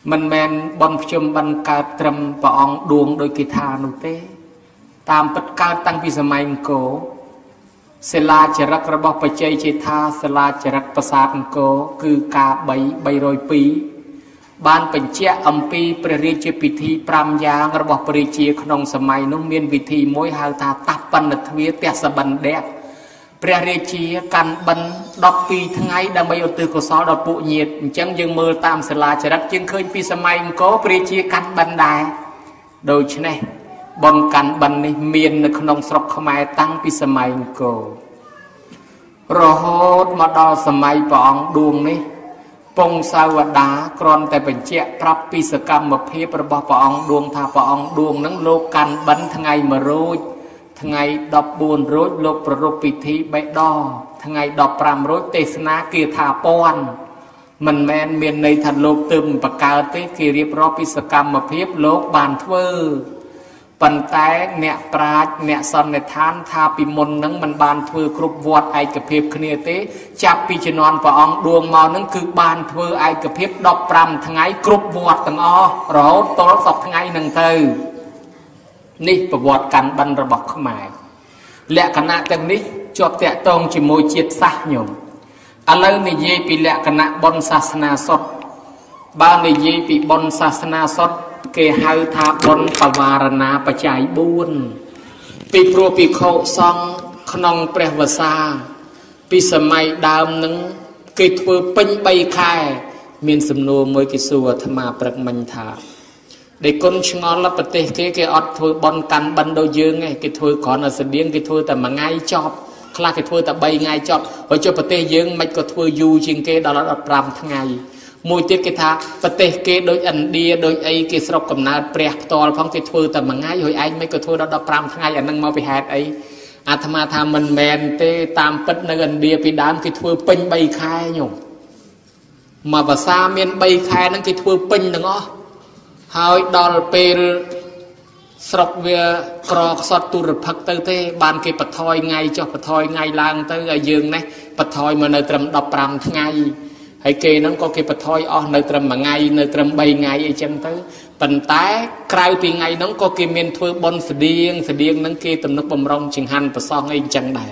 มันแมนบอมชมบันกาตรมปองดวงโดยกิธานุเตตามปัดกาตั้งพิสมัยโกเสลาจรักระบบปัจจัยเจธาเสลาจรักประสาทโกคือกาใบรอยปีบ้านเป็นเจ้าอัมพีประเรียจพิธีปรามยางระบบปริเชียขนมสมัยนุ่มเมียนวิธีมวยหาตาตับปันทวีเตสบันเดกประเรียเชียกันบันดอกปีทั้งไงดังใบอุตุกสอดอกปุเนียดจังยังมือตามเสลาจรักจึงเคยปีสมัยโกปริเชียกันบันได้โดยเฉพาะบนกันบันนี้เมียนในขนมสรกขมายตั้งปีสมัยโกรอดมาดอสมัยปองดวงนี้ปงสาวดากรอนแต่เป็นเจ้าพระปิสกรรมมาเพียประบปองดวงทาปองดวงนั้นโลกันบันทั้งไงมาโรยทั้งไงดอกบุญโรยโลกประรบปิธีใบดอทั้งไงดอกปรามโรยเตสนาเกียธาปอนมันแมนเมียนในทันโลกตึมประกาศเตกีเรียบรอบปิสกรรมมาเพียโลกบานเทอปันแต่เนปราชเนสันในทานทาปิมนนั้นมันบานเทอครุบวอดไอกระเพียบคเนเตจับปีจนอนปองดวงมานั้นคือบานเทอไอกระเพียบดอกปรำทั้งไงครุบวอดตั้งอ้อเราโตรสอบทั้งไงหนึ่งเธอนี่ประวัติกันบรรระบอกขมายและคณะเต็มนี้จบแต่ตรงจิโมจิตซะโยมอะไรในเยปีและคณะบนศาสนาสดบ้านในเยปีบนศาสนาสดเกหาทาบนปวารณาปัจจัยบุญปีโปรปีโคซองขนองเปรวซาปีสมัยดาวนึงเกิดធ្វើពេញ3ខែមានសំណួរមួយគេសួរអាត្មាព្រឹកមិញថាដែលគុណឆ្ងល់ប្រទេសគេអត់ធ្វើបនកាន់បិណ្ឌដូចយើងឯងគេធ្វើគ្រាន់តែស្តៀងគេធ្វើតែមួយថ្ងៃចប់ខ្លះគេធ្វើតែ3ថ្ងៃចប់ហើយចុះប្រទេសយើងមិនក៏ធ្វើយូរជាងគេដល់15ថ្ងៃមួយទៀតគេថាប្រទេសគេដូចឥណ្ឌាដូចអីគេស្រុកកំណើតព្រះផ្ទាល់ផងគេធ្វើតែមួយថ្ងៃហើយឯងមិនក៏ធ្វើដល់15ថ្ងៃអានឹងមកពីហេតុអីអាត្មាថាមិនមែនទេតាមពិតនៅឥណ្ឌាពីដើមគេធ្វើពេញ3ខែញោមមកភាសាមាន3ខែហ្នឹងគេធ្វើពេញទាំងអស់ហើយដល់ពេលស្រុកវាក្រខ្សត់ទុរភិកទៅទេបានគេបថយថ្ងៃចុះបថយថ្ងៃឡើងទៅឲ្យយើងនេះបថយមកនៅត្រឹម15ថ្ងៃហើយគេហ្នឹងក៏គេបថយអស់នៅត្រឹម1ថ្ងៃនៅត្រឹម3ថ្ងៃអីចឹងទៅប៉ុន្តែក្រៅពីថ្ងៃហ្នឹងក៏គេមានធ្វើបុណ្យស្តៀងហ្នឹងគេទំនុកបំរុងចង្ហាន់ប្រសងអីចឹងដែរ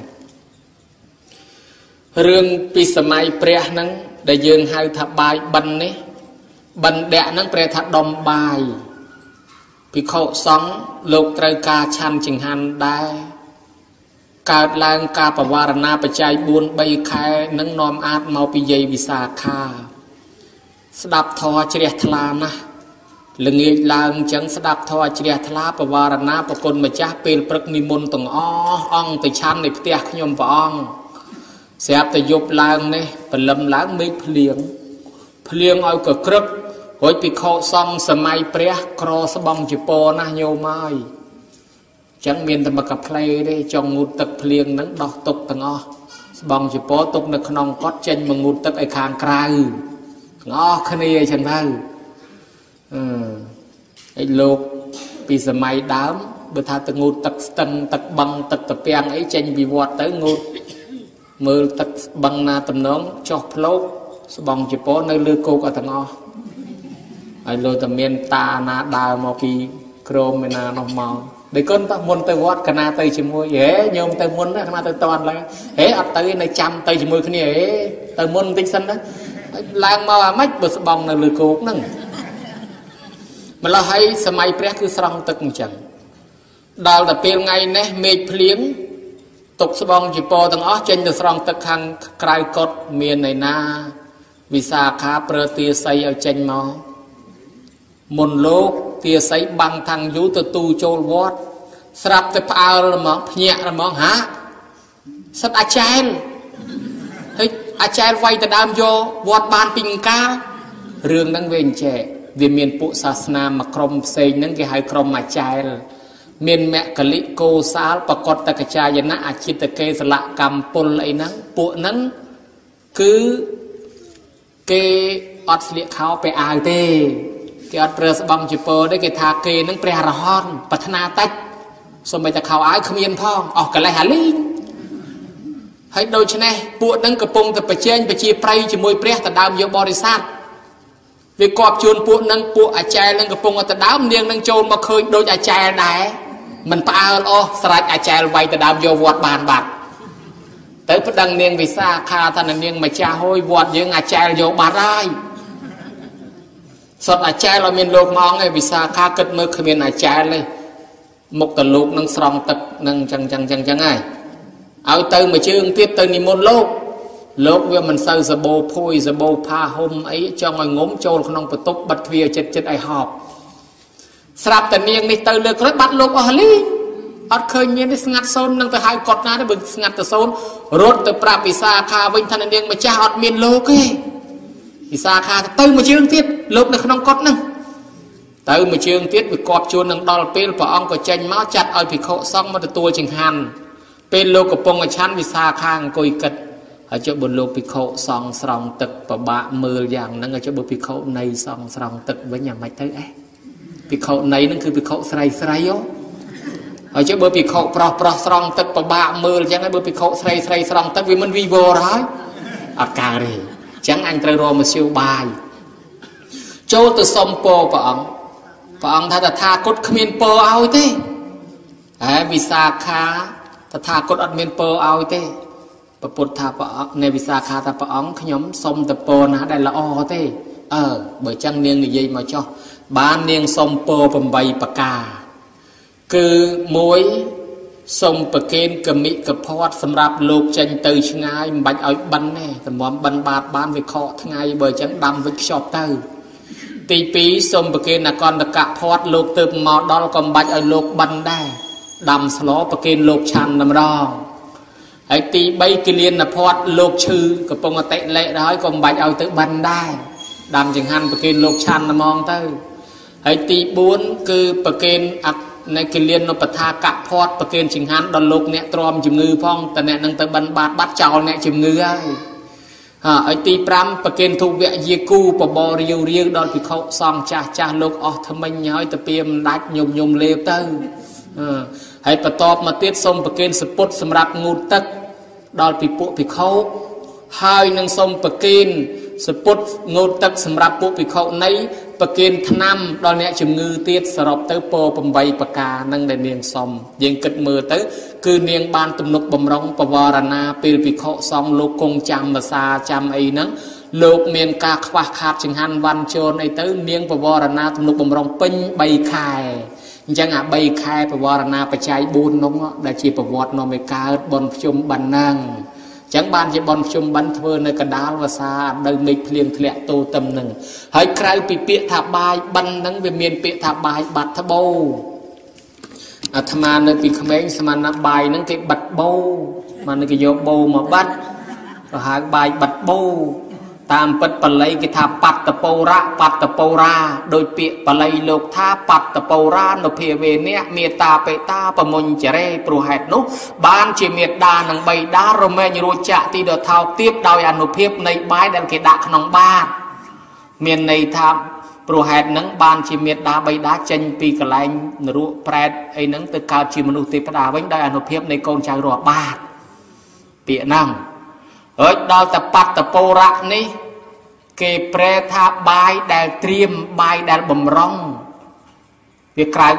រឿងពីសម័យព្រះហ្នឹងដែលយើងហៅថាបាយបិណ្ឌនេះបិណ្ឌៈហ្នឹងប្រែថាដុំបាយភិក្ខុសង្ឃលោកត្រូវការឆាន់ចង្ហាន់ដែរកើតឡើងការបវារណាបច្ច័យ4 3ខែនឹងនាំអាចមកពីយាយវិសាខាស្ដាប់ធម៌ជ្រះថ្លាណាស់ល្ងាចឡើងអញ្ចឹងស្ដាប់ធម៌ជ្រះថ្លាបវារណាប្រគុណម្ចាស់ពេលព្រឹកនិមន្តទាំងអស់អង្គទៅឆាន់ในផ្ទះខ្ញុំព្រះអង្គស្រាប់តែយប់ឡើងនេះព្រលឹមឡើងមេឃភ្លៀងឲ្យកក្រឹករួចភិក្ខុសង្ឃសម័យព្រះក្រស្បងជប៉ុនណាស់ញោមហើយចឹងមានតែមកកាផ្លេទេចង់ងូតទឹកភ្លៀងហ្នឹងដោះទុកទាំងអស់ស្បងជប៉ុនទុកនៅក្នុងកត់ចេញមកងូតទឹកឲ្យខាងក្រៅទាំងអស់គ្នាចឹងទៅឯលោកពីសម័យដើមបើថាទៅងូតទឹកស្ទឹងទឹកបឹងទឹកត្រពាំងអីចេញពីវត្តទៅងូតមើលទឹកបឹងណាតំណងចុះផ្លោកស្បងជប៉ុននៅលើគោកអត់ទាំងអស់ហើយលោកតែមានតាណាដើរមកពីក្រមឯណានោះមកដូចកូនតមុនទៅវត្តកណាទៅជាមួយហេញោមទៅមុនណាកណាទៅតន់ឡើងហេអត់ទៅនៅចាំទៅជាមួយគ្នាហេទៅមុនបន្តិចសិនណាឡើងមកអាម៉េចបើស្បងនៅលើគោកហ្នឹងម្ល៉េះហើយសម័យព្រះគឺស្រង់ទឹកអញ្ចឹងដល់តែពេលថ្ងៃនេះមេឃភ្លៀងទុកស្បងជីពទាំងអស់ចេញទៅស្រង់ទឹកខាងក្រៅកុដិមានឯណាវិសាខាប្រើទាស័យឲ្យចេញមកមុនលោកទាស័យបាំងខាងយូទៅទូចូលវត្តស្រាប់តែផ្អើលហ្មងភ្ញាក់ហ្មងហាសិតអាចែលហើយអាចែលវាយទៅដើមយកវត្តបានពីកាលរឿងហ្នឹងវាអញ្ចេះវាមានពួកសាសនាមួយក្រុមផ្សេងហ្នឹងគេហៅក្រុមអាចែលមានមគ្គលិកោសាលបកតកចាយណៈអចិតកេសលកម្មពលអីហ្នឹងពួកហ្នឹងគឺគេអត់ស្លៀកខោไปអាវទេគេអត់ប្រើស្បង់ជប៉ុនទេគេថាគេនឹងព្រះរហន្តប្រាថ្នាតិចសូម្បីតែខោអាវគ្មានផងអស់កលេសអាលីងហើយដូច្នេះពួកនឹងកំពុងតែប្រជែងប្រជាប្រិយជាមួយព្រះទៅដើមយកបរិស័ទ vì cọp chuồn bộ à chè nâng cái bông ở từ đám niềng nâng trôn mà khơi đôi à chè đá mình pa ô sạch à chè vay từ đám vô vọt bàn bạc tới bắt đăng niềng vì xa kha thằng niềng mà cha hôi vọt với à chè vô bà rai sọt à chè là miền lục mong ấy vì xa kha cất mơ khơi miền à chè lên một tờ lục nâng sòng tật nâng chẳng ai ao từ mà chưa tiếp từ ni môn lốp với mình sơ giờ bồ phôi giờ bồ pha hôm ấy cho ngồi ngốm trôi không có tốt bật vía chết ai họp sạp tận niên đi từ lượt bắt lốp ở lý ở khơi nhiên đi ngắt sôn nâng từ hai cột ná để bực ngắt từ sôn rốt từ prap visa kha vinh thanh niên mà cha ọt miền lốp ấy visa kha từ mà chưa tiếp lốp này không cột nâng từ mà chưa tiếp bị cọp chuồn nâng đòn pin và ông có tranh máu chặt ở bị khổ xong mà tua chừng hàn pin lốp của bông ở chăn visa khang coi cật ở chỗ bồn lô bị khổ song song tật và bạ mưa dạng năng ở chỗ bồn bị khổ này song song tật với nhà mạch thấy ấy bị khổ này nóคือbị khổ sray sray ó ở chỗ bồn bị khổ pro song tật và bạ mưa chẳng ai bồn bị khổ sray song tật vì mình vi vô rồi ở cà rì chẳng anh trời rồi mà siêu bài chỗ từ sông po và ông tha cốt khmiên po ao thế vì xa khá tha cốt admin po ao thế Phật thàในวิสาขาตาปะอ๋องขยมสมตะโปนะได้ละออเต้bởi chăng niên người dây mà cho ba niên sông po bầm bay bạc cà cứ mối sông bạc kên cầm mỹ cầm phật sầm rạp lục tranh từ ngay bạch ở bắn nè tầm móm bắn bạt ban về kho ngay bởi chăng đâm với shop từ tì pí sông bạc kên là con đặc cả phật lục từ màu đó còn bạch ở lục bắn đây đâm slo bạc kên lục chăn nằm đó ấy tí bay kia liên là phật lục chư cái bông tệ lệ đó còn bạch ao tự bắn đai đàm chừng hành bậc kiên lục chăn là mong tới ấy tí bốn cứ bậc kiên này kia liên nó bật tha cả phật bậc kiên chừng hành đòn lục nè tròn chìm ngư phong tận nè nâng tới bắn bắt chào nè chìm ngư ai ấy tí pram bậc kiên thu vẽ Giê-cu bò riêu đòn thì khâu song cha lục thầm mình nhói tập piêm đách nhôm lêu tới hãy bắt top mà tiết sông bậc kiên spot sầm rạp ngụt tất đòn bị bộ bị khâu hai nâng sông bậc kiên spot ngụt tất sầm rạp bộ bị khâu nấy bậc kiên tham đòn nhẹ chìm ngư tiết sập tới po bầm bay bậc cà nâng đền niềng sông dừng cất mưa tới cứ niềng ban tụm nục bầm rong pavarana pil bị khâu sông lục công chăm mà xa chăm ấy nắng lục miền ca khoa khát chừng han văn chôn ấy tới niềng pavarana tụm nục bầm rong pin bay khai chẳng à bay khai và vợ na phải chạy buôn nông đã chỉ phải vọt nó mới cao bòn chum bàn năng chẳng ban chỉ bòn chum bắn thưa nơi cả đá và xa đời mình liền lẹ tô tâm nừng hãy khai bị bịa thả bài bắn nắng về miền bịa thả bài bạt thả bầu tham ăn nơi bị khám ấy tham ăn bài nắng cái bạt bầu mà nơi cái vô bầu mà bắt rồi hai bài bạt bầu tam bật bật lấy cái tháp bát tập bầu ra đôi bịa bật lấy lục tháp bát tập bầu ra nó phía về nè miệt ta bệ ta bờ môn chè pro hạt nút ban chỉ miệt đa nằng bay đá rồi mẹ như rồi chạ ti đợt thao tiếp đào ăn nộp hiệp này bái đàn cái đạn nòng ba miền này tham pro hạt nắng ban chỉ miệt đá bay đá chân pi cả lạnh nụ pret ấy nắng từ cao chỉ manu tiếp đá bánh đào ăn nộp hiệp này con trai rồi ba bịa năng ở đào tập bát tập bầu ra ní cái pre tha bài đài triêm bài đài bầm rong việc cài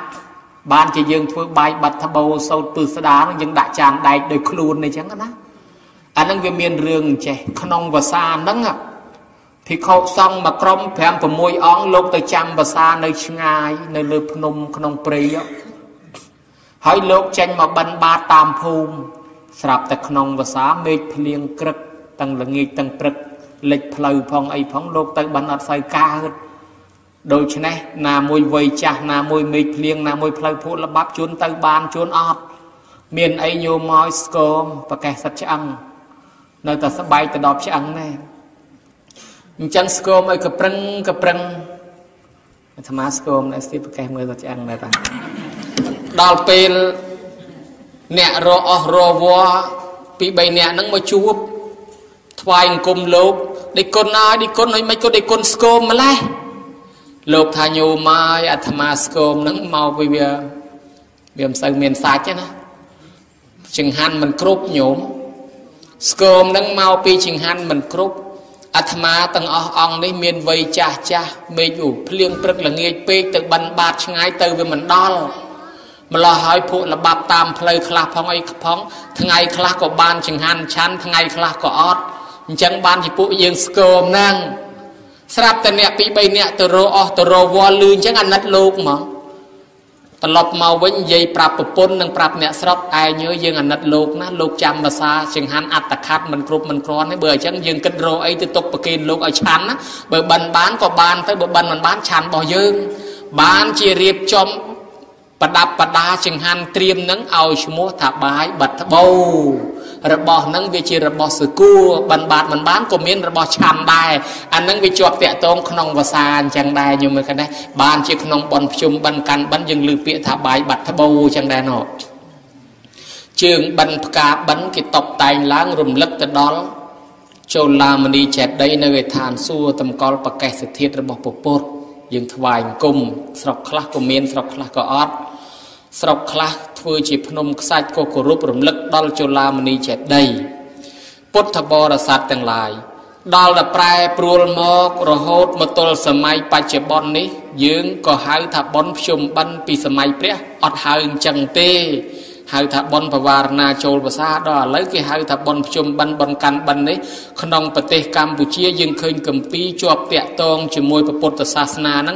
ban chỉ dừng thôi bài bật thà bầu sâu từ sa đá nó dừng đại tràn đại đời khuôn này chẳng á anh đang về miền rừng trẻ khôn và xa nắng à thì khâu xong mà crom phèm của môi óng lục từ chăm và xa nơi ngay nơi lợp khôn prey á hãy lục tranh mà bắn ba tam phum sạp tại khôn và xa mệt liền cực tăng là nghi tăng cực lịch phơi phong ấy phong lục tới bắn ở sai ca đôi chân này là môi vây chả là môi mệt liền là môi phơi phụ là bắp chuôn tới bàn chuôn ọt miền ấy nhiều mỏi scom và kẻ sắt chăng nơi ta sẽ bay từ đọp chăng này chân scom ấy cặp prăng tham gia scom này sẽ kẻ người sắt chăng này ta đào pin nẹt rô vua bị bay nẹt nắng mà chuột thoại cùng lục để con ai đi con nói mấy con để con scom mà lại lục thay nhiều mai tham gia scom nắng màu bây giờ biểm sợi miền sạch chứ nè chừng han mình cướp nhổm scom nắng màu pi chừng han mình cướp អាត្មាទាំងអស់អង្គនេះមានវ័យចាស់ចាស់មេឃភ្លៀងព្រឹកល្ងាចពេកទៅបិណ្ឌបាតឆ្ងាយទៅវាមិនដល់ម្លោះហើយពួកលបាប់តាមផ្លូវខ្លះផងអីផងថ្ងៃខ្លះក៏បានចង្ហាន់ឆាន់ថ្ងៃខ្លះក៏អត់អញ្ចឹងបានជាពួកយើងស្គមហ្នឹងស្រាប់តែអ្នកពីរបីអ្នកទៅរកអស់ទៅរកវល់លឺអញ្ចឹងអាណិតលោកហ្មងត្រឡប់មកវិញនិយាយប្រាប់ប្រពន្ធនិងប្រាប់អ្នកស្រុកឯងយើងអាណិតលោកណាលោកចាំភាសាចង្ហាន់អត្តខាត់មិនគ្រប់មិនគ្រាន់ទេបើអញ្ចឹងយើងគិតរកអីទៅទុកប្រគេនលោកឲ្យឆាន់ណាបើបិណ្ឌបានក៏បានទៅបើបិណ្ឌមិនបានឆាន់របស់យើងបានជារៀបចំប្រដាប់ប្រដាចង្ហាន់ត្រៀមនឹងឲ្យឈ្មោះថាបាយបិទត្បូងរបស់នឹងវាជារបស់សគួរបិណ្ឌបាតមិនបានក៏មានរបស់ឆាន់ដែរអានឹងវាជាប់តាក់ទងក្នុងភាសាអញ្ចឹងដែរញោមមើលឃើញដែរបានជាក្នុងបនភ្ជុំបិណ្ឌកាន់បិណ្ឌយើងឮពាក្យថាបាយបិទត្បូងអញ្ចឹងដែរណោះជើងបិណ្ឌផ្កាបិណ្ឌគេតបតែងឡើងរំលឹកទៅដល់ចូលឡាមនីចេតិយនៅឯឋានសួគ៌តម្កល់បកេសធាតុរបស់ពុទ្ធយើងថ្វាយអង្គមស្រុកខ្លះក៏មានស្រុកខ្លះក៏អត់ស្រុកខ្លះធ្វើជាភ្នំខ្សាច់ក៏គោរពរំលឹកដល់ចុលាមនីចេតិយពុទ្ធបរិស័ទទាំងឡាយដល់តែប្រែប្រួលមករហូតមកទល់សម័យបច្ចុប្បន្ននេះយើងក៏ហៅថាបុណ្យភ្ជុំបិណ្ឌពីសម័យព្រះអត់ហៅអញ្ចឹងទេហៅថាបុណ្យបវារណាចូលភាសាដល់ឥឡូវគេហៅថាបុណ្យភ្ជុំបិណ្ឌបុណ្យកាន់បិណ្ឌនេះក្នុងប្រទេសកម្ពុជាយើងឃើញគម្ពីរជាប់តាក់ទងជាមួយពុទ្ធសាសនាហ្នឹង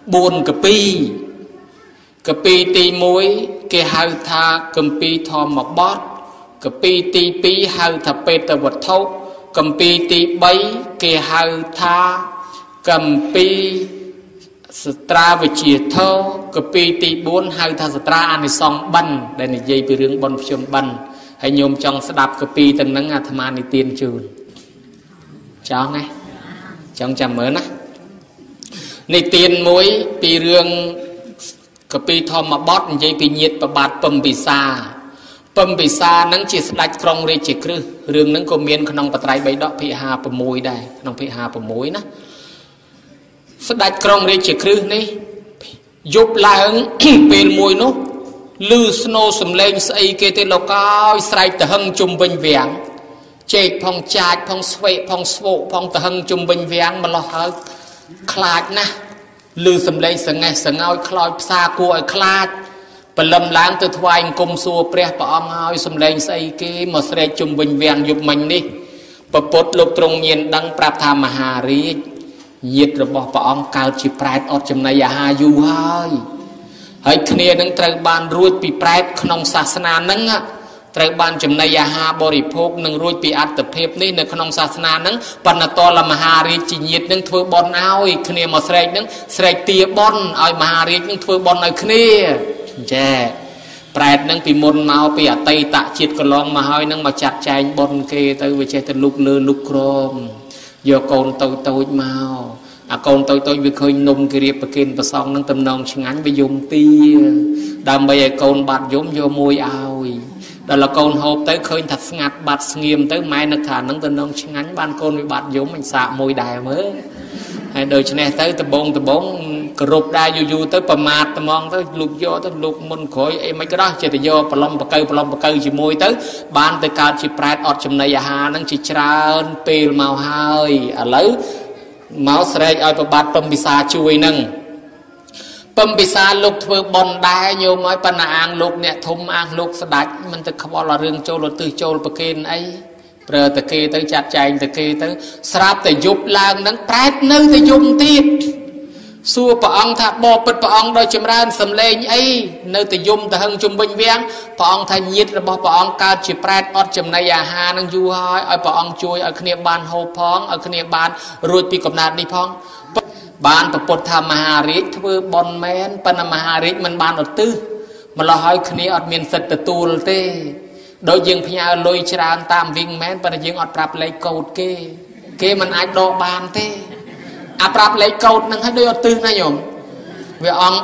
4គម្ពីរគម្ពីរទី1គេហៅថាគម្ពីរធម្មបទគម្ពីរទី2ហៅថាបេតវត្ថុគម្ពីរទី3គេហៅថាគម្ពីរសត្រាវិជាធម៌គម្ពីរទី4ហៅថាសត្រាអានិសង្ឃបិណ្ឌដែលនិយាយពីរឿងបុណ្យភ្ជុំបិណ្ឌហើយញោមចង់ស្ដាប់គម្ពីរទាំងហ្នឹងអាត្មានិទានជូនចង់ណាចង់ចាំមើលណានិទានមួយពីរឿងគម្ពីរធម្មបទនិយាយពីញាតិប្របាទពំពិសាហ្នឹងជាស្ដេចក្រុងរាជក្រឹសរឿងហ្នឹងក៏មានក្នុងបត្រៃបិដកភាគ56ដែរក្នុងភាគ56ណាស្ដេចក្រុងរាជក្រឹសនេះយប់ឡើងពេលមួយនោះឮស្នូសំឡេងស្អីគេទេលោកអើយស្រែកតហឹងជុំវិញវាំងចេកផងចាចផងស្វេកផងស្វោកផងតហឹងជុំវិញវាំងម្លោះហើយខ្លាចណាស់ឮសំឡេងសង្ហេះសង្ហោយខ្លោចផ្សាគួរឲ្យខ្លាចព្រលឹមឡើងទៅថ្វាយអង្គមសួរព្រះអង្គហើយសំឡេងស្អីគេមកស្រែកជុំវិញវាំងយប់មិញនេះពពុទ្ធលោកទ្រង់ញៀនដឹងប្រាប់ថាមហារាជញាតិរបស់ព្រះអង្គកើតជាប្រែតអត់ចំណីអាហារយូរហើយគ្នានឹងត្រូវបានរួចពីប្រែតក្នុងសាសនានឹងត្រូវបានចំណីអាហារបរិភោគនឹងរួចពីអត្តភាពនេះនៅក្នុងសាសនានឹងប៉ុន្តែតលមហារាជជាញាតិនឹងធ្វើបន់ឲ្យគ្នាមកស្រែកនឹងស្រែកទាបន់ឲ្យមហារាជនឹងធ្វើបន់ឲ្យគ្នាចាប្រែតនឹងពីមុនមកពីអតីតជាតិកន្លងមកហើយនឹងមកចាត់ចែងបន់គេទៅវាចេះទៅលុកលើលុកក្រមយកកូនតូចតូចមកអាកូនតូចតូចវាឃើញនំគេរៀបប្រគេនប្រសងនឹងតំណងឆ្ងាញ់វាយំទាដើម្បីឲ្យកូនបាត់យំយកមួយឲ្យដល់កូនហូបទៅឃើញថាស្ងាត់បាត់ស្ងៀមទៅម៉ែនឹកថានឹងតំណងឆ្ងាញ់បានកូនវាបាត់យំអញសាកមួយដែរមើលហើយដូច្នេះទៅដបងគ្រប់ដែរយូរទៅប្រមាថត្មងទៅលុកយកទៅលុកមុនក្រោយអីមិនក៏ដោះចិត្តយកប្រឡំបកើជាមួយទៅបានទៅកើតជាប្រែតអត់ចំណីអាហារនឹងជាច្រើនពេលមកហើយឥឡូវមកស្រែកឲ្យប្របាទពំពិសាជួយនឹងពំពិសាលោកធ្វើបន់ដែរញោមឲ្យប៉ុណ្ណាអាងលោកអ្នកធំអាងលោកស្ដាច់មិនទៅខ្វល់រឿងចូលទិសចូលប្រគេនអីប្រើតគេទៅចាត់ចែងតគេទៅស្រាប់តែយប់ឡើងនឹងប្រែតនៅតែយំទៀតសួរព្រះអង្គថាបបិទ្ធព្រះអង្គដោយចម្រើនសំឡេងអីនៅតែយំទៅហឹងជុំវិញវាំងព្រះអង្គថាញាតិរបស់ព្រះអង្គកើតជាប្រែតអត់ចំណីអាហារនឹងយូរហើយឲ្យព្រះអង្គជួយឲ្យគ្នាបានហូបផងឲ្យគ្នាបានរួចពីកំណត់នេះផងបានប្រពុតថាមហារាជធ្វើបន់មែនប៉ុន្តែមហារាជមិនបានឧទ្ទិសម្ល៉េះឲ្យគ្នាអត់មានសិទ្ធិទទួលទេដោយយើងផ្ញើលុយច្រើនតាមវិញមែនប៉ុន្តែយើងអត់ប្រាប់លេខកូដគេមិនអាចដកបានទេអាប្រាប់លេខកូដនឹងឲ្យដូចឧទ្ទិសណាញោមវាអង្គ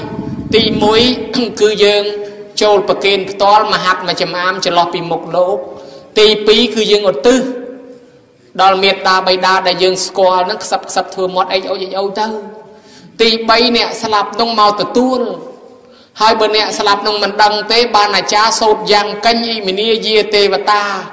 3ទី1គឺយើងចូលប្រគេនផ្ទាល់មហាត់មួយចំអាមចន្លោះពីមុខលោកទី2គឺយើងឧទ្ទិសដល់មេត្តាបិតាដែលយើងស្គាល់នឹងខ្សឹបធ្វើមាត់អេចអូចទៅទី3អ្នកស្លាប់នោះមកទទួលហើយបើអ្នកស្លាប់នឹងមិនដឹងទេបានអាចារ្យសូត្រយ៉ាងកញ្ញអ៊ីមនីយាទេវតា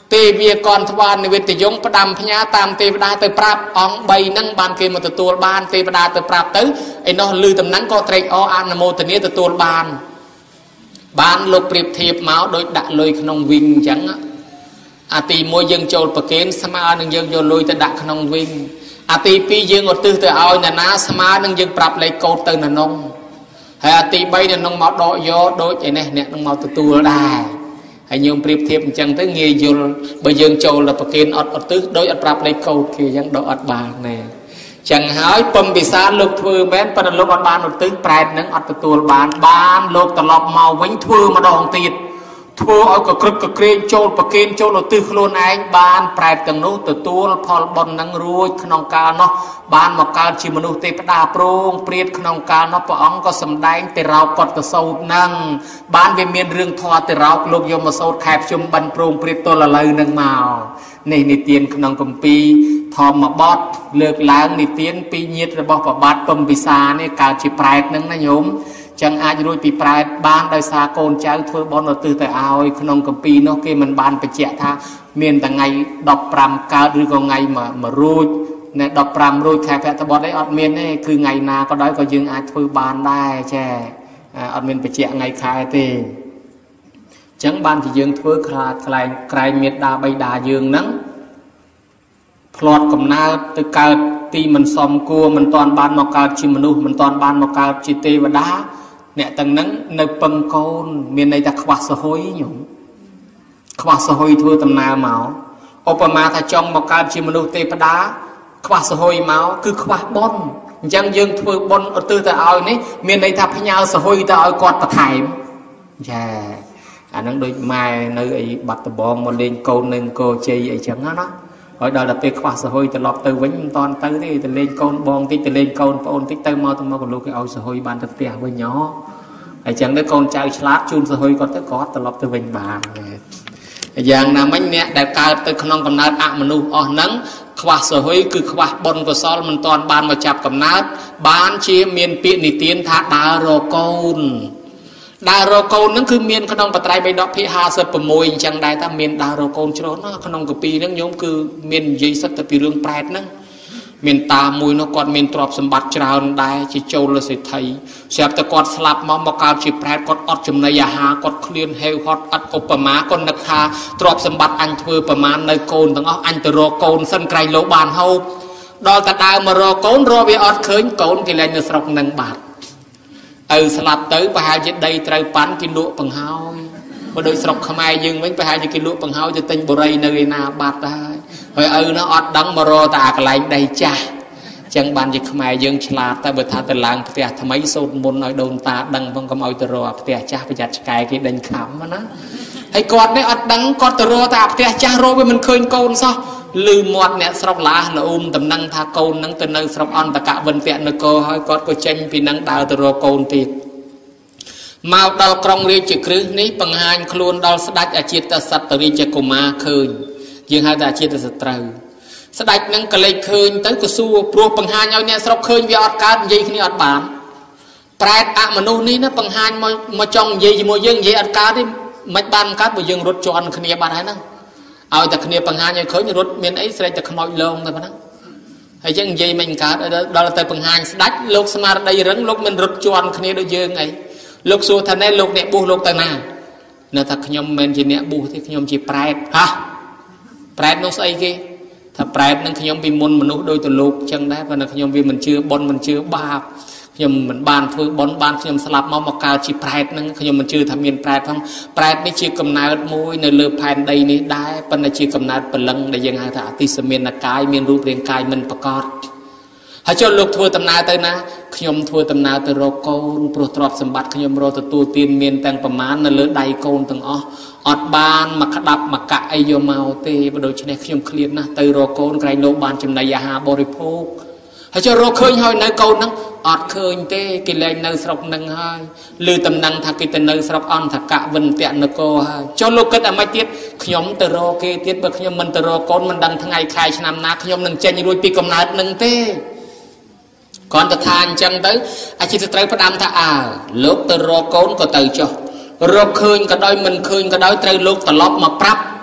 ទេវាកនថ្វានិវេទយងផ្ដាំផ្ញើតាមទេវតាទៅប្រាប់អង្គ3ហ្នឹងបានគេមកទទួលបានទេវតាទៅប្រាប់ទៅឯនោះលឺតំណែងក៏ត្រេកអរអនុមោទនាទទួលបានលោកប្រៀបធៀបមកដោយដាក់លុយក្នុងវិញអញ្ចឹងអាទី1យើងចូលប្រគេនស្មើនឹងយើងយកលុយទៅដាក់ក្នុងវិញអាទី2យើងឧទ្ទិសទៅឲ្យអ្នកណាស្មើនឹងយើងប្រាប់លេខកូដទៅនៅក្នុងហើយអាទី3នៅក្នុងមកដកយកដូចឯនេះអ្នកនឹងមកទទួលដែរហើយញោមប្រៀបធៀបអញ្ចឹងទៅងាយយល់បើយើងចូលទៅប្រគេនអត់ឧទ្ទិសដោយអត់ប្រាប់លេខកូដគេអញ្ចឹងដកអត់បានណែចឹងហើយពំពិសាលោកធ្វើមែនប៉ុន្តែលោកអត់បានឧទ្ទិសប្រែតនឹងអត់ទទួលបានលោកត្រឡប់មកវិញធ្វើម្ដងទៀតធ្វើឲ្យកក្រឹកកក្រែងចូលប្រគេនចូលឧទ្ទិសខ្លួនឯងបានប្រែតទាំងនោះទទួលផលបុណ្យនឹងរួចក្នុងកាលនោះបានមកកើតជាមនុស្សទេវតាព្រងព្រាតក្នុងកាលនោះព្រះអង្គក៏សម្ដែងទៅរោគកតសោតនឹងបានវាមានរឿងធម៌ទៅរោគលោកយកមកសោតខែបជុំបិណ្ឌព្រងព្រាតទល់ឥឡូវនឹងមកនេះនិទានក្នុងគម្ពីរធម្មបទលើកឡើងនិទានពីញាតិរបស់ព្រះបាទពំពិសានេះកើតជាប្រែតនឹងណាញោមចឹងអាចរួចពីប្រែតបានដោយសារកូនចៅធ្វើបុណ្យឧទ្ទិសទៅឲ្យក្នុងគម្ពីរនោះគេមិនបានបញ្ជាក់ថាមានតែថ្ងៃ15កើតឬក៏ថ្ងៃ1រួចណែ15រួចខែភទ្របទអីអត់មានទេគឺថ្ងៃណាក៏ដោយក៏យើងអាចធ្វើបានដែរចាអត់មានបញ្ជាក់ថ្ងៃខែទេចឹងបានជាយើងធ្វើខ្លាចខ្លែងក្រែងមេត្តាបិតាយើងហ្នឹងផ្្លាត់កំណើតទៅកើតទីមិនសមគួរមិនតាន់បានមកកើតជាមនុស្សមិនតាន់បានមកកើតជាទេវតាអ្នកទាំងហ្នឹងនៅពឹងកូនមានន័យថាខ្វះសហុយញោមខ្វះសហុយធ្វើដំណើរមកឧបមាថាចង់មកកើតជាមនុស្សទេវតាខ្វះសហុយមកគឺខ្វះបុណ្យអញ្ចឹងយើងធ្វើបុណ្យឧទ្ទិសទៅឲ្យនេះមានន័យថាផ្ញើសហុយទៅឲ្យគាត់បន្ថែមចាអាហ្នឹងដូចម៉ែនៅអីបាត់ដំបងមកលេងកូននៅអង្គរជ័យអីចឹងណាហើយដល់តែពេលខ្វះសហុយត្រឡប់ទៅវិញមិនតាន់ទៅទេទៅលេងកូនបងតិចទៅលេងកូនប្អូនតិចទៅមកក៏លោកគេឲ្យសហុយបានទៅផ្ទះវិញហ៎ហើយចឹងទៅកូនចៅឆ្លាតជូនសហុយគាត់ទៅគាត់ត្រឡប់ទៅវិញបានយ៉ាងណាមិញអ្នកដែលកើតទៅក្នុងកំណើតអមនុស្សអស់ហ្នឹងខ្វះសហុយគឺខ្វះបុណ្យកុសលមិនតាន់បានមកចាប់កំណើតបានជាមានពាក្យនិទានថាដើររកកូនដើររកកូនហ្នឹងគឺមានក្នុងបត្រៃបិដកភាគ56អញ្ចឹងដែរថាមានដើររកកូនច្រើនណាស់ក្នុងកាពីហ្នឹងញោមគឺមាននិយាយសិតតែពីរឿងប្រែតហ្នឹងមានតាមួយនោះគាត់មានទ្រព្យសម្បត្តិច្រើនដែរជាចូលសេដ្ឋីស្រាប់តែគាត់ស្លាប់មកកើតជាប្រែតគាត់អត់ចំណីអាហារគាត់ឃ្លានហេវហត់អត់ឧបមាគាត់នឹកថាទ្រព្យសម្បត្តិអញធ្វើប្រមាណនៅកូនទាំងអស់អញទៅរកកូនសិនក្រែងលោកបានហូបដល់តែដើរមករកកូនរកវាអត់ឃើញកូនគេលែងនៅស្រុកនឹងបាត់ឪស្លាប់ទៅប្រហែលជាដីត្រូវប៉ាន់គេលក់បង្ហើយបើដូចស្រុកខ្មែរយើងវិញប្រហែលជាគេលក់បង្ហើយទៅទិញបុរីនៅឯណាបាត់ដែរហើយឪនោះអត់ដឹងមករកតែអាកន្លែងដីចាស់ចឹងបានជាខ្មែរយើងឆ្លាតតែបើថាទៅឡើងផ្ទះថ្មីសូត្រមុនឲ្យដូនតាដឹងផងកុំឲ្យទៅរកផ្ទះចាស់ប្រយ័ត្នឆ្កែគេដេញខំណាហើយគាត់នេះអត់ដឹងគាត់ទៅរកតែផ្ទះចាស់រកវាមិនឃើញកូនសោះលឺមាត់អ្នកស្រុកឡាល្អូមតំណឹងថាកូននឹងទៅនៅស្រុកអន្តកវិន្ទនគរហើយគាត់ក៏ចេញពីនឹងដើរទៅរកកូនទៀតមកដល់ក្រុងរាជក្រឹសនេះបង្ហាញខ្លួនដល់ស្ដេចអជាតសត្តរាជកុមារឃើញយើងហៅថាអជាតសត្រូវស្ដេចនឹងក៏លេចឃើញទៅក៏សួរព្រោះបង្ហាញឲ្យអ្នកស្រុកឃើញវាអត់កើតនិយាយគ្នាអត់បានប្រែតអមនុស្សនេះណាបង្ហាញមកចង់និយាយជាមួយយើងនិយាយអត់កើតទេមិនបានកើតបើយើងរត់ជន់គ្នាបាត់ហើយហ្នឹងឲ្យតែគ្នាបង្ហាញឲ្យឃើញរត់មានអីស្រេចតែខ្មោចលងតែប៉ុណ្ណឹងហើយចឹងនិយាយមិនកើតដល់ទៅបង្ហាញស្ដេចលោកស្មារតីរឹងលោកមិនរត់ជន់គ្នាដូចយើងអីលោកសួរថាណែលោកអ្នកប៊ូសលោកទៅណានៅថាខ្ញុំមិនមែនជាអ្នកប៊ូសទេខ្ញុំជាប្រែតហ៎ប្រែតនោះស្អីគេថាប្រែតនឹងខ្ញុំពីមុនមនុស្សដូចទៅលោកចឹងដែរប៉ុន្តែខ្ញុំវាមិនជឿបុណ្យមិនជឿបាបខ្ញុំមិនបានធ្វើបុណ្យបានខ្ញុំស្លាប់មកកើតជាប្រែតហ្នឹងខ្ញុំមិនជឿថាមានប្រែតផងប្រែតនេះជាកំណើតមួយនៅលើផែនដីនេះដែរប៉ុន្តែជាកំណើតព្រលឹងដែលយើងហៅថាអតិសមានកាយមានរូបរាងកាយមិនប្រកបហើយចុះលោកធ្វើដំណើរទៅណាខ្ញុំធ្វើដំណើរទៅរកកូនព្រោះទ្រព្យសម្បត្តិខ្ញុំរកទទួលទានមានទាំងប្រមាណនៅលើដៃកូនទាំងអស់អត់បានមកក្តាប់មកកាក់អីយកមកទេបើដូច្នេះខ្ញុំឃ្លានណាស់ទៅរកកូនក្រែងលោកបានចំណីអាហារបរិភោគហើយចុះរកឃើញហើយនៅកូនហ្នឹងអត់ឃើញទេគេលែងនៅស្រុកហ្នឹងហើយឮតំណែងថាគេទៅនៅស្រុកអន្តកវិន្ទនគរហើយចុះលោកគិតអាម៉េចទៀតខ្ញុំទៅរកគេទៀតបើខ្ញុំមិនទៅរកកូនមិនដឹងថ្ងៃខែឆ្នាំណាខ្ញុំនឹងចេញរួចពីកំណើតហ្នឹងទេគាត់ទៅថាអញ្ចឹងទៅអាជីវត្រូវផ្ដាំថាលោកទៅរកកូនក៏ទៅចុះរកឃើញក៏ដោយមិនឃើញក៏ដោយត្រូវលោកត្រឡប់មកប្រាប់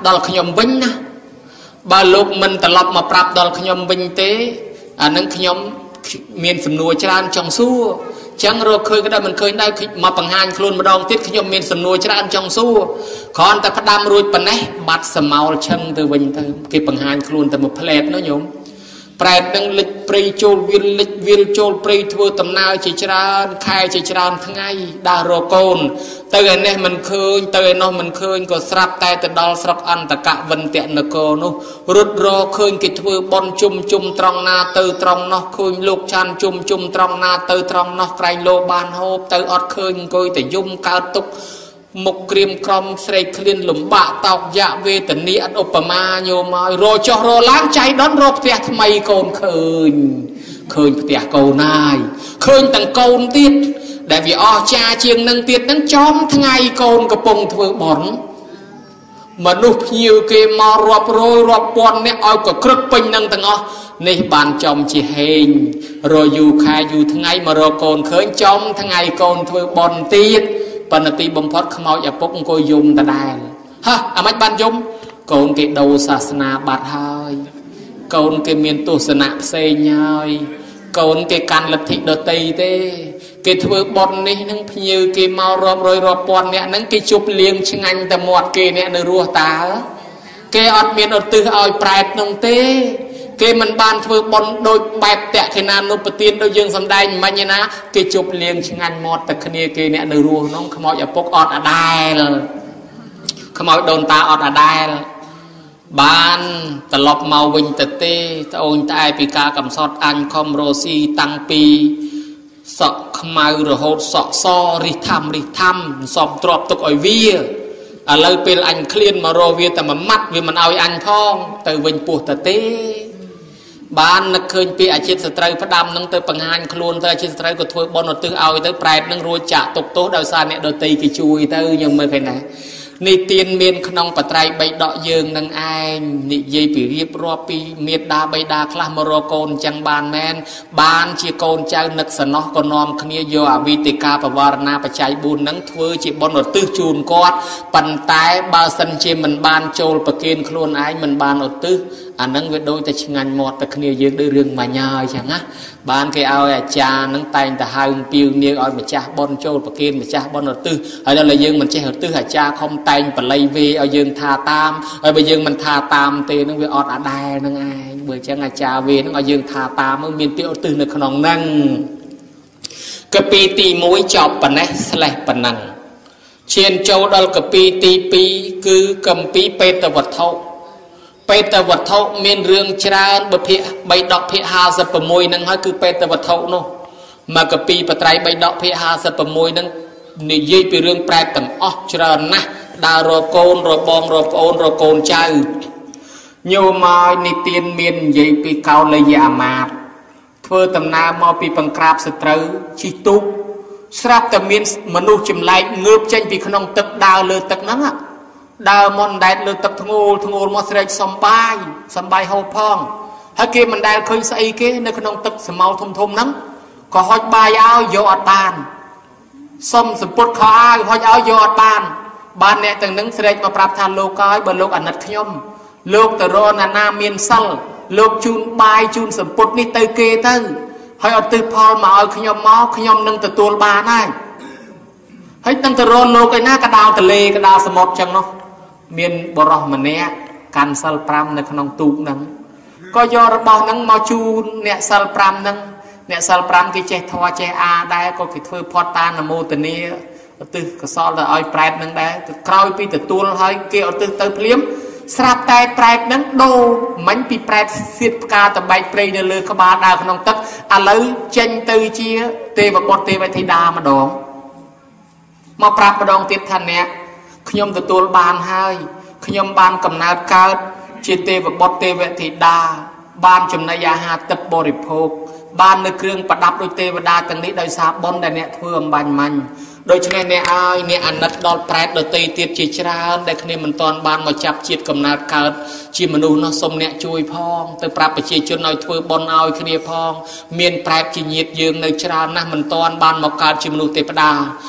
ដល់ខ្ញុំវិញណាបើលោកមិនត្រឡប់មកប្រាប់ដល់ខ្ញុំវិញទេអានឹងខ្ញុំមានសំណួរច្រើនចង់សួរចឹងរកឃើញក៏ដោយមិនឃើញដែរមកបង្ហាញខ្លួនម្ដងទៀតខ្ញុំមានសំណួរច្រើនចង់សួរគ្រាន់តែផ្ដាំរួចប៉ុណ្ណេះបាត់សមោលឈឹងទៅវិញទៅគេបង្ហាញខ្លួនតែមួយផ្លែតនោះញោមប្រែតនឹងលិចព្រៃចូលវាលិចវាលចូលព្រៃធ្វើដំណើរជាច្រើនខែជាច្រើនថ្ងៃដើររកកូនទៅឯនេះមិនឃើញទៅឯនោះមិនឃើញក៏ស្រាប់តែទៅដល់ស្រុកអន្តកវិន្ទនគរនោះរត់រកឃើញគេធ្វើបន់ជុំត្រង់ណាទៅត្រង់នោះឃើញលោកឆានជុំត្រង់ណាទៅត្រង់នោះក្រែងលោបានហូបទៅអត់ឃើញអង្គុយតែយំកើតទុកមុខក្រៀមក្រំស្រែកឃ្លានលំបាកតោកយ៉ាក់វេទនាអត់ឧបមាញោមហើយរចុះរឡើងចៃដន្យរកផ្ទះថ្មីកូនឃើញផ្ទះកូនហើយឃើញទាំងកូនទៀតដែលវាអស្ចារ្យជាងនឹងទៀតនឹងចំថ្ងៃកូនកំពុងធ្វើបន់មនុស្សភ្ញៀវគេមករាប់រយរាប់ពាន់នាក់ឲ្យក៏ក្រឹកពេញនឹងទាំងអស់នេះបានចំជាហេងរយូរខែយូរថ្ងៃមករកកូនឃើញចំថ្ងៃកូនធ្វើបន់ទៀតប៉ុន្តែទីបំផុតខ្មោចឪពុកអង្គុយយំដដែលហ៎អាម៉េចបានយំកូនគេដូរសាសនាបាត់ហើយកូនគេមានទស្សនៈផ្សេងហើយកូនគេកាន់លទ្ធិដតីទេគេធ្វើបន់នេះនឹងភ្ញៀវគេមករាប់រយរាប់ពាន់អ្នកហ្នឹងគេជប់លៀងឆ្ងាញ់តែមាត់គេអ្នកនៅរស់តើគេអត់មានឧទ្ទិសឲ្យប្រែតនោះទេគេមិនបានធ្វើបន់ដូចបែបតក្កិណានុបទានដូចយើងសំដែងមិញឯណាគេជប់លៀងឆ្ងាញ់មាត់តែគ្នាគេអ្នកនៅរស់នោះខ្មោចឪពុកអត់អដែលខ្មោចដូនតាអត់អដែលបានត្រឡប់មកវិញទៅទេត្អូញត្អែពីការកំសត់អញខំរស់ស៊ីតាំងពីសក់ខ្មៅរហូតសក់សរិះថាំសំទ្របទុកឲ្យវាឥឡូវពេលអញឃ្លានមករកវាតែមួយម៉ាត់វាមិនឲ្យអញផងទៅវិញពោះទៅទេបាននឹកឃើញពីអាចិតសត្រូវផ្ដាំនឹងទៅបង្ហាញខ្លួនទៅអាចិតសត្រូវក៏ធ្វើបន់ឧទ្ទិសឲ្យទៅប្រែតនឹងរួចចាក់ទុកទោសដោយសារអ្នកដតីគេជួយទៅយើងមើលឃើញដែរនេះទៀនមានក្នុងបត្រៃបីដកយើងនឹងឯងនិយាយពីរៀបរាប់ពីមេត្តាបៃតាខ្លះមករកកូនចឹងបានមែនបានជាកូនចៅនឹកសំណោះក៏នាំគ្នាយកអវិតិកាបវរណាបច្ច័យ4នឹងធ្វើជាបុណ្យឧទ្ទិសជូនគាត់ប៉ុន្តែបើសិនជាមិនបានចូលប្រគិនខ្លួនឯងមិនបានឧទ្ទិសអានឹងវាដូចតែឆ្ងាញ់មាត់តែគ្នាយើងដូចរឿងមញ្ញាអញ្ចឹងណាបានគេឲ្យអាចារ្យនឹងតែងទៅហៅពីវនាងឲ្យម្ចាស់បុណ្យចូលប្រគិនម្ចាស់បុណ្យឧទ្ទិសហើយដល់យើងមិនចេះឧទ្ទិសអាចារ្យខំតែងបល័យវេឲ្យយើងថាតាមហើយបើយើងមិនថាតាមទេនឹងវាអត់អដែលនឹងឯងបើអញ្ចឹងអាចារ្យវេនឹងឲ្យយើងថាតាមមានពាក្យឧទ្ទិសនៅក្នុងហ្នឹងកពីទី1ចប់ប៉ុណ្ណេះ/ប៉ុណ្ណឹងឈានចូលដល់កពីទី2គឺកម្ពីបេតវត្ថុបេតវត្ថុមានរឿងច្រើនបើភាគ3ដកភាគ56នឹងហើយគឺបេតវត្ថុនោះមកកពីបត្រៃ3ដកភាគ56នឹងនិយាយពីរឿងប្រែតទាំងអស់ច្រើនណាស់ដើររកកូនរកបងរកប្អូនរកកូនចៅញោមមកនិទានមាននិយាយពីកោលយអាមាត្យធ្វើដំណើរមកពីបង្ក្រាបសត្រូវជិះទូកស្រាប់តែមានមនុស្សចម្លែកងើបចេញពីក្នុងទឹកដើរលើទឹកហ្នឹងដើរមិនដែលលើទឹកធ្ងោលមកស្រែកសំបាយហូបផងហើយគេមិនដែលឃើញស្អីគេនៅក្នុងទឹកសមោលធំហ្នឹងក៏ហុចបាយឲ្យយកអត់បានសុំសម្ពុតខោឲ្យហុចឲ្យយកអត់បានអ្នកទាំងនឹងស្រែកមកប្រាប់ថាលោកហើយបើលោកអាណិតខ្ញុំលោកទៅរកណាមានសិលលោកជូនបាយជូនសម្ពុតនេះទៅគេទៅហើយឧទ្ទិសផលមកឲ្យខ្ញុំមកខ្ញុំនឹងទទួលបានហើយនឹងទៅរកលោកឯណាកដាលទលេកដាលសមុទ្រចឹងនោះមានបរោះម្នាក់កាន់សិល5នៅក្នុងទូកហ្នឹងក៏យករបស់ហ្នឹងមកជូនអ្នកសិល5ហ្នឹងអ្នកសិល5គេចេះធម៌ចេះអាដែរក៏គេធ្វើផតតានមោទនាឧទ្ទិសកុសលទៅឲ្យប្រែតហ្នឹងដែរក្រោយពីទទួលហើយគេឧទ្ទិសទៅភ្លាមស្រាប់តែប្រែតហ្នឹងដូរមិញពីប្រែតសៀតផ្កាតបែកព្រៃនៅលើក្បាលដើរក្នុងទឹកឥឡូវចេញទៅជាទេវបុត្រទេវធីតាម្ដងមកប្រាប់ម្ដងទៀតថាអ្នកខ្ញុំទទួលបានហើយខ្ញុំបានកំណើតកើតជាទេវបុត្រទេវធីតាបានចំណីអាហារទឹកបរិភោគបាននៅគ្រឿងប្រដាប់ដូចទេវតាទាំងនេះដោយសារបុណ្យដែលអ្នកធ្វើអំបញ្ញមាញ់ដូច្នេះអ្នកឲ្យអ្នកអាណិតដល់ប្រែតដតីទៀតជាច្រើនដែលគ្នាមិនទាន់បានមកចាប់ជាតិកំណើតកើតជាមនុស្សនោះសូមអ្នកជួយផងទៅប្រាប់ប្រជាជនឲ្យធ្វើបុណ្យឲ្យគ្នាផងមានប្រែតជាញាតិយើងនៅច្រើនណាស់មិនទាន់បានមកកើតជាមនុស្សទេវតា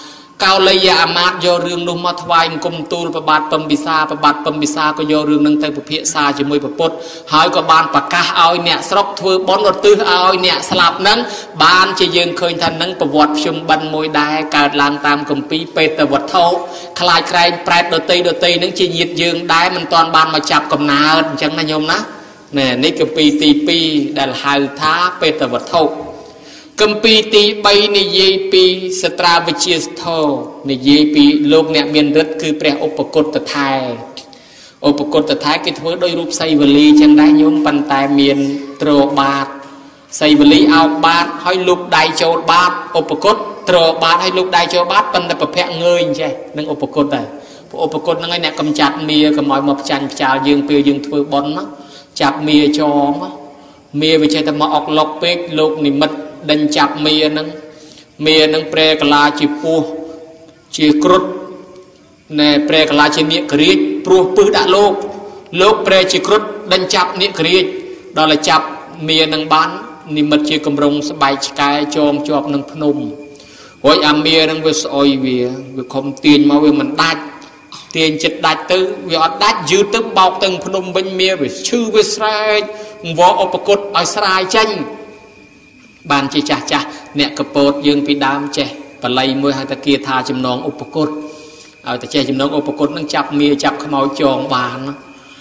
cao lấy ya mát do rương nung mà thoại cùng tu và bát pầm bì sa có do rương nâng tay bục hiện xa chỉ mười bậc bột hỏi có ban bạc cá ao nè sọc thưa bón vật tư ao nè slap nâng ban chỉ dương khơi thành nâng bậc vật chum ban môi đai cả làng tam cùng pi pê tờ vật thâu khai khai prai đồ tây nâng chỉ nhiệt dương đai mình toàn ban mà chập cầm nào chẳng là nhôm ná nè ní cái pi tì pi đã là hai thá pê tờ vật thâu cầm pi tì bay ní dây pi stra với chia thâu ní dây pi lục nè miền đất cứ pre opakot thai opakot thai cái thứ đôi rúp xây vật li chẳng đá nhôm bàn tay miền trồ bát xây vật li ao bát hay lục đại châu bát opakot trồ bát hay lục đại châu bát bàn tay bậc phẹn ngơi chứ nâng opakot này opakot nâng nè cầm chặt mía cầm mọi một chăn chào dương tiêu dương thưa bón nó chặt mía cho mía về chơi tầm mọc lọc bếp lục nỉ mật đành chặt mía nâng pre cala chỉ pu chỉ cột nè pre cala chỉ miệng kriết pru pư đã lục pre chỉ cột đành chặt miệng kriết đó là chặt mía nâng bán nỉ mật chỉ cầm rong bài cái chom chọp nâng phun ôi mía nâng về soi về không tiền mà về mình đạch tiền chật đạch tư vì ở đạch dư tức bọc từng phun bên mía về chư về sai võ opakot ở sai chanh bàn chỉ chả nè cặp bột dương pi đam che và lấy mưa hai ta kia tha chấm nón opakot ở ta che chấm nón opakot nâng chập mía chập khmau tròn bàn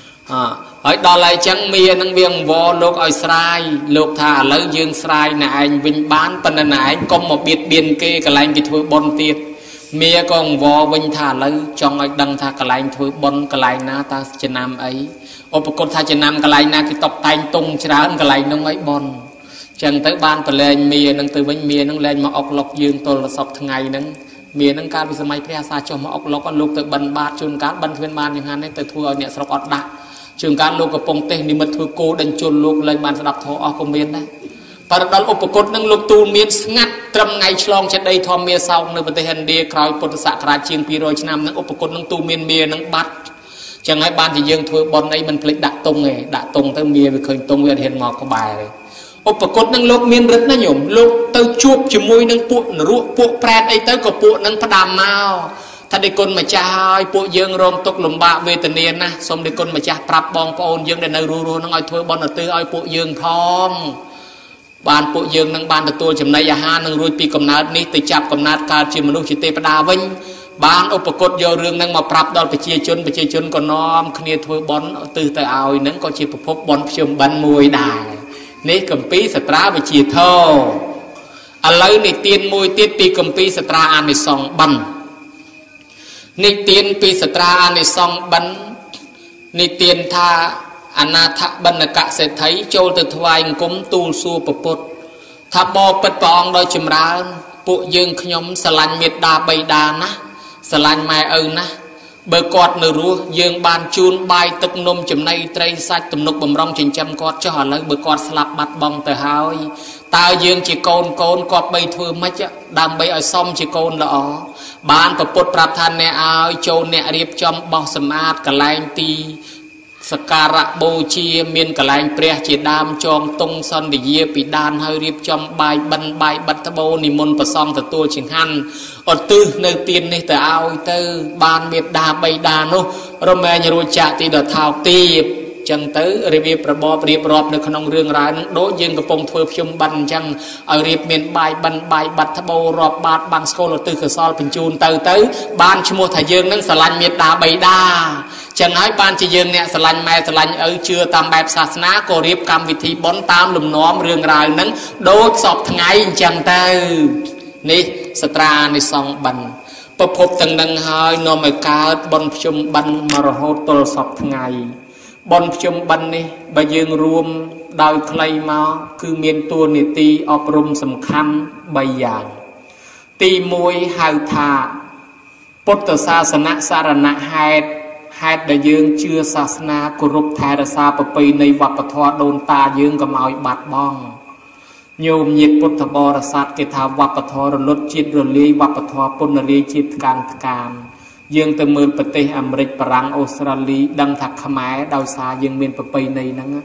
ở đó lại chẳng mía nâng viên võ lục ở sai lục thà lấy dương sai nè anh vinh bán phần nè anh có một biệt biên kê cả lành cái thôi bon tiệt mía con võ vinh thà lấy trong anh đăng thà cả lành thôi bon cả lành na ta chân nam ấy opakot thà chân nam cả lành na cái tóc tay tung chả cả lành nông ấy bon chẳng tới ban từ lên mía nâng từ vinh mía nâng lên mà ốc lọc dương tôi là sọc thằng ngày nâng mía nâng cao bây giờ máy phe xa cho mà ốc lọc lục từ bần bát chôn cát bần thuyền ban những hắn ấy từ thua ở nhẹ sọc ọt đạ trường cát lục ở pông tê ni mật thua cô đành chôn lục lên ban sẽ đập thọ ở công miền đấy và đó opakot nâng lục tu miền ngắt trầm ngày chlong trên đây thom mía sau nơi bên tây hàn địa còi bột sạ cà chiên pi rồi năm nâng opakot nâng tu miền mía nâng bát chẳng ai ban thì dương thua bon ấy mình plek đạ tung tới mía về khơi tung về hiện mò có bài opakot nâng lục miền rất là nhổm lục tao chuột chỉ môi nâng buộc ruộng buộc prat ấy tới có buộc nâng phá đàm mauถ้าได้คนมาจ้าพวกยังรวมตกหลุมบาเวทเนียนนะสมได้คนมาจ้าปรับบองปอนยังได้ในรูนั่งเอาถ้วยบอลตื้อเอาพวกยังทองบานพวกยังนั่งบานตัวจำนายอาหารนั่งรุยปีกำนัดนี้ติดจับกำนัดการจิมนุษย์จิตเตปดาวิญบานอุปกรณ์โยเรื่องนั่งมาปรับดอลไปเชียชนก็น้อมเคลียร์ถ้วยบอลตื้อแต่เอานั่งก็จีบพบบอลชมบันมวยได้นี่กัมปีสตราไปเชียร์ท่ออะไรในเตียนมวยเตียนปีกัมปีสตราอันในสองบันนิเตียนปีสตราในซองบันนิเตียนทาอนาถบรรณกะเศรษฐีโจลตถวายกุมตูสูปปุตถ้าบอปิดปองโดยจำราปุยืงขยมสลันเมตดาใบดานะสลันไม้นะเบอร์กอดเนรัวยืงบานจูนใบตึกนมจำในไตรสัตตุนกบ่มรองจิงจำกอดเจ้าหลังเบอร์กอดสลับบัดบองเตอหายตายืงจีโกนกอดใบถือมัจจะดำใบอ้อยส้มจีโกนละอ๋อบานประปุตปรับทันในอ้อยโจนเนี่ยเรียบจอมบองสมาร์ทกะไลตีสการะโบชีเมียนกะไลเปรียจีดามจอมตรงซอนดิเยปีดานเฮเรียบจอมใบบัตโบนิมนต์ประซองตะตัวชิงหันอดตื้อในเตียนในแต่เอาตื้อบานเมียดาใบดานุโรแมนรูจ่าตีดเท้าตีบจังตื้อเรียบประบอบเรียบรอบในขนมเรื่องรายนั้นโดยยืนกระปงเถื่อชมบันจังเอาเรียบเมียนใบบัตโบรอบบาดบางสโคลตื้อกระซอลเป็นจูนตื้อบานชโมถ่ายยืนนั้นสลันเมียดาใบดาจังให้ปานจะยืนเนี่ยสลันแม่สลันเชื่อตามแบบศาสนาก็เรียบกรรมวิธีบอนตามหลุมน้อมเรื่องราวนั้นโดยสอบทั้งไงจังเตอนี่สตราในซองบันประพบตั้งดังหายนอมกาบอนชมบันมารโหตลสอบทั้งไงบอนชมบันนี่ใบยืนรวมดาวใครมาคือเมียนตัวนิตีอบรมสำคัญใบอย่างตีมวยหายธาพุทธศาสนาสารณะเหตุได้ยืงเชื่อศาสนากรุบไทยรัสาปปีในวัปทอโดนตายืงกับเอาบัดบ้องโยมยิดพุทธบริษัทเกถาวัปทอรลดจิตรลีวัปทอปุณรีจิตการยืงเตมือประเทศอเมริกฝรั่งออสเตรเลียดังถักขมายดาวซายืงเมียนปปีในนั้น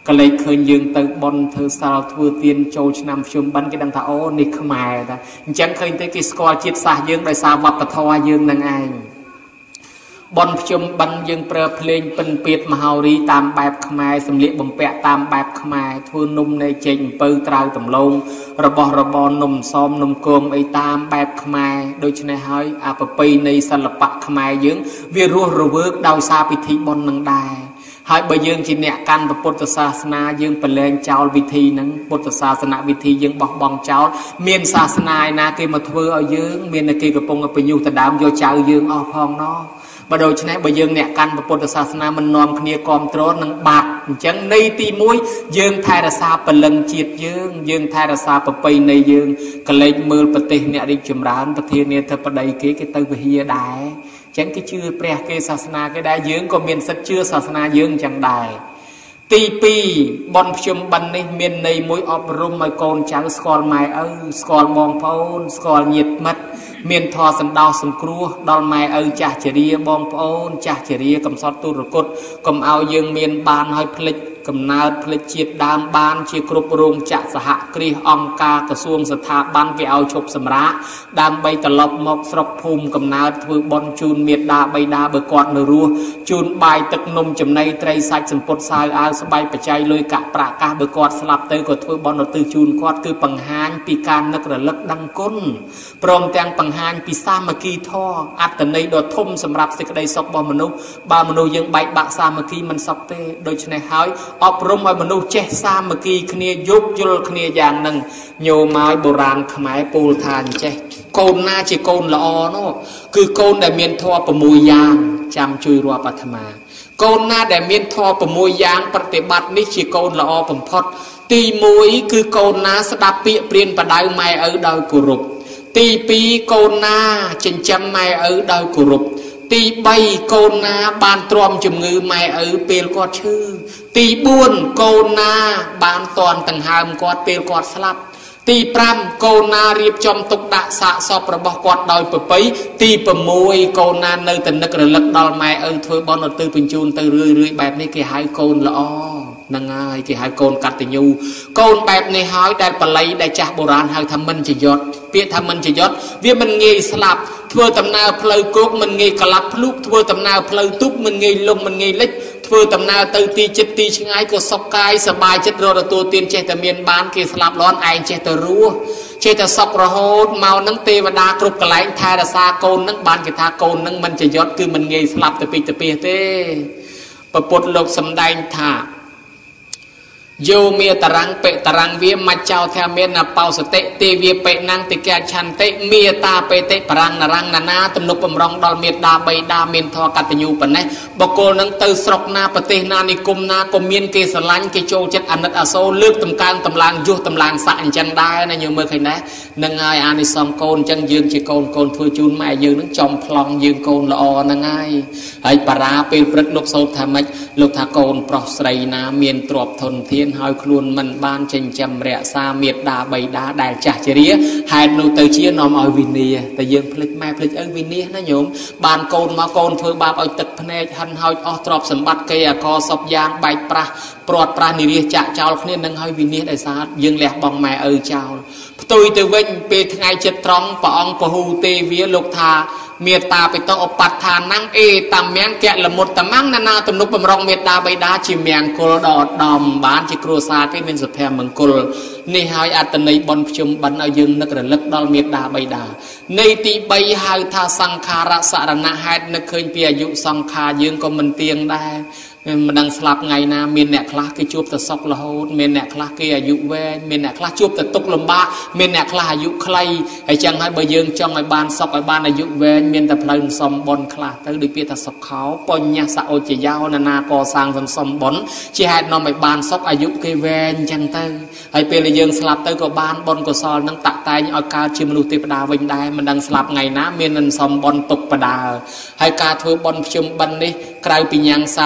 ก็เลยเคยยืงเติบบนเธอสาวทัวเตียนโจชนำชมบันก็ดังท่าโอ้นิขมายนะจังเคยเตกิสกอลจิตสายืงโดยสาววัปทวายืงนางไอบนชมบันยืงเปรเพลงเป็นเปียดมหารีตามแบบขมายสำเร็จบ่มแปะตามแบบขมายทัวนุ่มในเจงเปิลตรายตำลงระบอนนุ่มซ้อมนุ่มโกงไอตามแบบขมายโดยชนะหอยอาปปีในศิลปะขมายยืงวิรุระเวิร์กดาวซาพิธีบนนังได้หายใบยืงจีเนกันประพุทธศาสนายืงเป็นแรงเจ้าวิธีนั้นพุทธศาสนาวิธียืงบอกบองเจ้าเมียนศาสนานาเกมาทัวเอายืงเมียนนาเกกระปงเอาไปอยู่แต่ดามโยเจ้ายืงเอาพองเนาะมาโดยชนะใบยืงเนกันประพุทธศาสนามันนอมเนียกอมโตรนังบาดจังในตีมุ้ยยืงไทยรักษาเป็นลังจีดยืงไทยรักษาประไปในยืงกเลยมือปฏิเนริจมร้านประเทศเนเธอประเดี๋ยวเกตเตอร์เฮียได้จังก็ชื่อเปรียกศาสนาก็ได้ยืงก็มีสัจเชื่อศาสนายืงจังได้ตีปีบนชมบันในเมียนในมวยอบรมไม่โกนจังสกอลไม่สกอลมองพอนสกอลหยิดมัดเมียนทอสันดาวสังครัวดอลไม่จ่าเฉรียบองพอนจ่าเฉรียกำซอดตุรกุฎกำเอายืงเมียนบานให้พลิกกำนาผลิตจีดดามบานเชียกรุบรงจะสหกรีองกากระทรวงสถาบันไปเอาชบสมระดามใบตลบมกสรบภูมิกำนาถือบอลจูนเมียดาใบดาเบกอดนรัวจูนใบตึกนมจำในไตรสัจสัมปทสายอาสบายปัจจัยเลยกะประกาเบกอดสลับเตยกดถือบอลตือจูนกอดคือปังหานปีการนักระลึกดังก้นพร้อมแตงปังหานปีสามกีท่ออัตในโดดทุ่มสำหรับสิกได้ศกบอมนุษย์บามนุษย์ยังใบบะสามกีมันศกเตโดยชนะหายอบรมมนุษย์เจสามเมื่อกี้คเนียยุบยุลคเนียอย่างหนึ่งโยไม้โบราณขมายปูทานเจโกนนาจิโกนละอโนคือโกนแต่เมียนทอประมวยยางจำจุยรัวปัทมาโกนนาแต่เมียนทอประมวยยางปฏิบัตินิจิโกนละอผมพอดตีมวยคือโกนนาสดับเปียเปลี่ยนประดายไม้ดาวกุรุปตีปีโกนนาจินจำไม้ดาวกุรุปตีใบโกนนาบานตรอมจุมงือไม้เปลกอดชื่อตีบุญโกนาบานตอนต่างหามกอดเปลกอดสลับตีปรำโกนาเรียบจอมตกดะสะสอบประบอกกอดดอยเปไปตีประมวยโกนาในแต่นึกระลึกดอลไม้ถวยบอลตือเป็นจูนตือเรื่อยแบบนี้กี่หายโกนละอ้อนั่งไงกี่หายโกนกัดติยูโกนแบบในหายได้ปลายได้จากโบราณหายทำมันจะยศเปียทำมันจะยศเวียมันเงยสลับทัวตำนาเพลย์กกมันเงยกลับพลุกทัวตำนาเพลย์ตุกมันเงยลงมันเงยเล็กทัวตำนาตือตีจิตตีช่างไงก็สกายสบายจิตรอตัวเตียนเจตเมียนบานเกสลับร้อนไอเจตรัวเจตสกระโหดเมานังเทวดากรุบกระไหลทายราซาโกนนังบานกิทาโกนนังมันจะยศคือมันเงยสลับตะปีตะเปียเต้ประปดโลกสำได้ท่าโยเมียตรังเปตรังเวียมาเจ้าแทเมียนาเปาสเตเตเวียเปนังติแกชันเตเมียตาเปเตปรังนารังนานาตนุปมรองดอลเมียดาใบดาเมียนทอกัตยูปนเนบกโกนังเตอสรกนาปฏินานิกุมนากเมียนเกสลันเกโจเจ็ดอนัตอโซเลือกตำการตำลางยุตำลางสันจังได้นะโยเมื่อใครนะนังไงอานิสอมโกนจังยืงจีโกนทัวจูนแม่ยืงนังจอมพลองยืงโกนละอนังไงไอปราเป็นปรึกลูกโซธรรมลูกทาโกนปลอกใส่นาเมียนตรอบทนเทียนหอยคลุนมันบ้านเจนจำเรียซาเมียดาใบดาได้จ่าเจริญหายนูเตอเชียนอมเอาวินีแต่ยังผลิตแม่ผลิตวินีนะโยมบ้านโกนมาโกนเพื่อบาปเอาตึกพเนจหันหอยอตรอบสมบัติเกียคอศพยางใบปลาปลอดปลานิริจ่าเจ้าคนนี้นั่งหอยวินีได้ซายังแหลกบองแม่เจ้าตุยเตวิญเปทไงจิตตรองปองปหูเตวิลูกทาเมียตาไปต้องอปัตทานนั่งตามแมงแกะละมุดตามั่งนานาตนุปมรองเมียตาใบดาจิเมียงกุลดอดดอมบ้านจิครัวซาที่เป็นสุภาพมังกุลนี่หายอัตในบนชมบันเอายึงนักระลึกดอลเมียตาใบดาในตีใบหายทาสังคาระสารณะหายนักเคยเปียยุสังคายึงก็มันเตียงได้มันดังสลับไงนะเมียนเนคลาคือจูบแต่ซอกละโหดเมียนเนคลาคืออายุแวนเมียนเนคลาจูบแต่ตกลมบ้าเมียนเนคลาอายุใครไอ้จังให้ใบยืงจังไอ้บานซอกไอ้บานอายุแวนเมียนแต่เพลินสมบนคลาแต่ดูเปียแต่ซอกเขาปนยาสะโอเจียาวนานาก่อสร้างสมบนชีหายนอมไอ้บานซอกอายุคือแวนจังเตอไอ้เปียเลยยืงสลับเตอก็บานบนก็ซอลนั่งตะตายเอาการชิมลูติปดาวิญได้มันดังสลับไงนะเมียนนันสมบนตกปดาให้การถือบนชิมบันนี่กลายเป็นยังสามัคคี